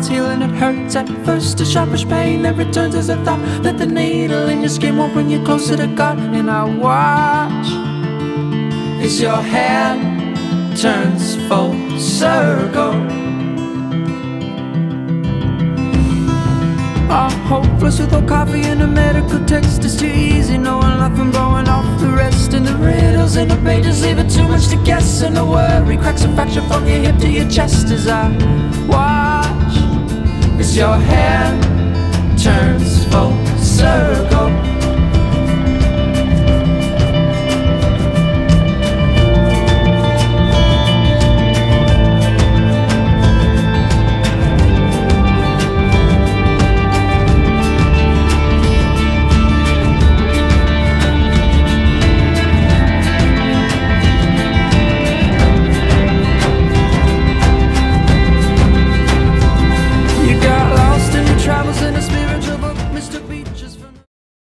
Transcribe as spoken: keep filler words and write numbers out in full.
it's healing, it hurts at first. A sharpish pain that returns as a thought that the needle in your skin won't bring you closer to God. And I watch as your hand turns full circle. I'm hopeless without coffee and a medical text. It's too easy knowing life and blowing off the rest. And the riddles in the pages leave it too much to guess. And the worry cracks a fracture from your hip to your chest as I watch as your hand turns full circle.